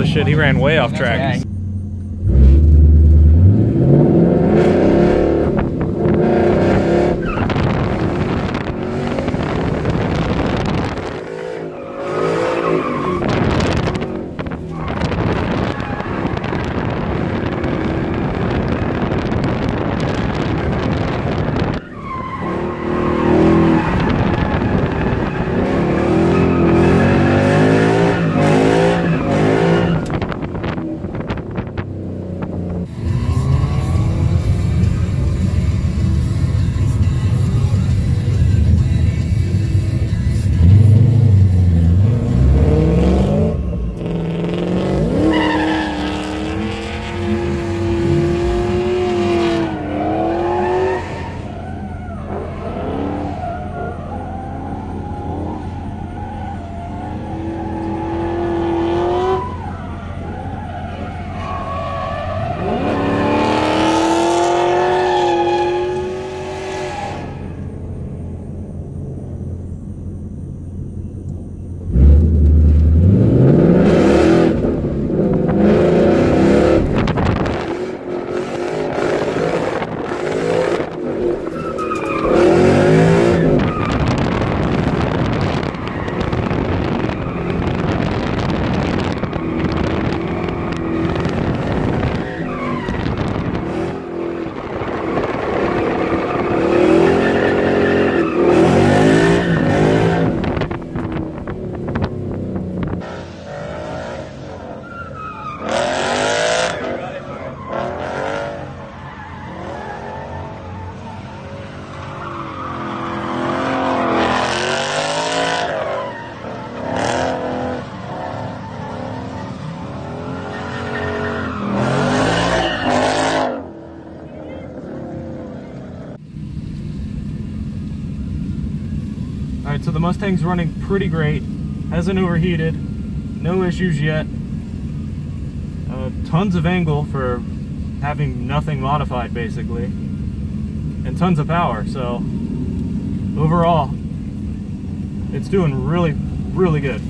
shit, he ran way off track. Alright, so the Mustang's running pretty great, hasn't overheated, no issues yet, tons of angle for having nothing modified basically, and tons of power, so overall it's doing really, really good.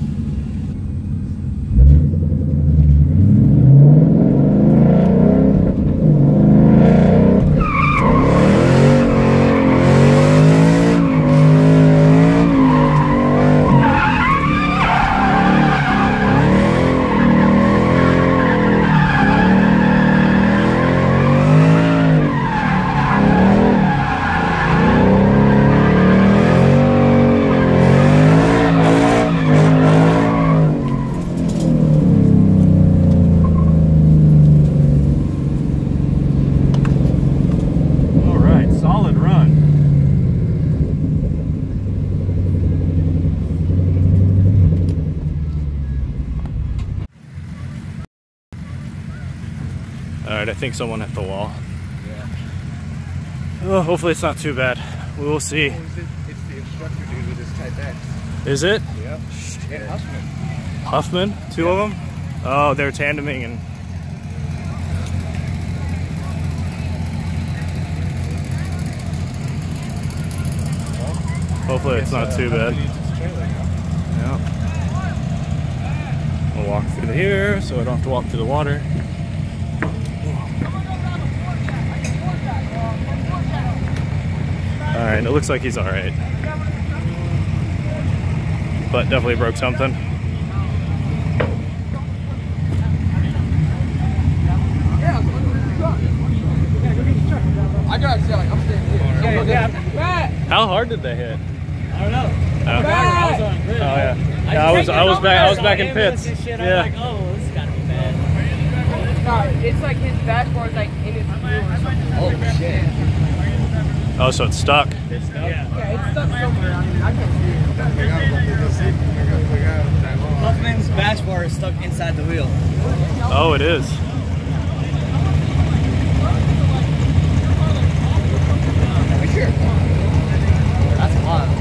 Alright, I think someone hit the wall. Yeah. Oh, hopefully it's not too bad. We will see. Oh, it's the instructor dude with his Type X. Is it? Yep. And Huffman. Huffman? Two of them? Oh, they're tandeming and... Well, hopefully it's not too bad. Yeah. We'll walk through here so I don't have to walk through the water. Alright, it looks like he's alright. But definitely broke something. I got to like I'm staying here. How hard did they hit? I don't know. Oh, I was on grid. oh yeah. Yeah, I was back in pits. Shit, Yeah. I'm like, oh, this has got to be bad. No, it's like his dashboard's like in his wheel or something. Oh shit. Oh, so it's stuck. It's stuck. Yeah, it's stuck somewhere. I mean, I can't see it. Huffman's bash bar is stuck inside the wheel. Oh, it is. Sure. That's wild.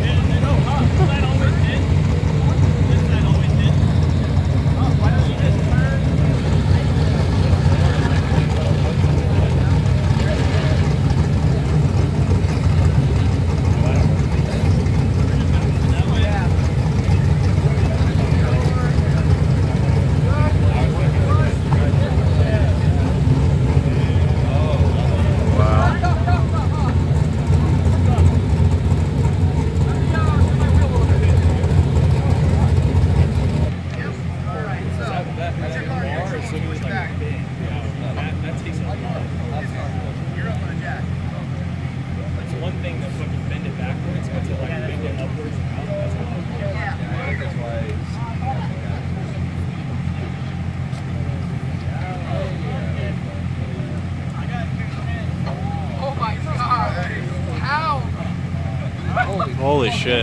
Holy shit.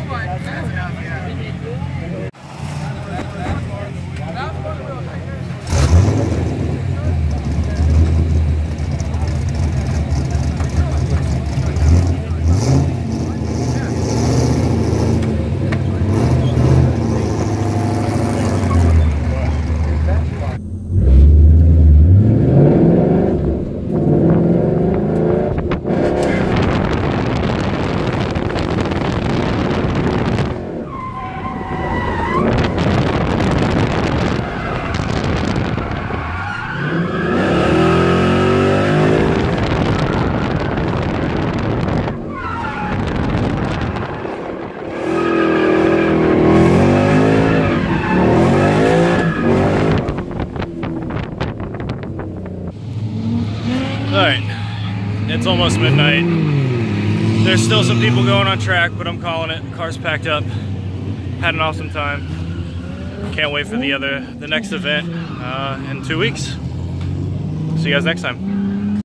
Alright, it's almost midnight. There's still some people going on track, but I'm calling it. Car's packed up. Had an awesome time. Can't wait for the next event in 2 weeks. See you guys next time.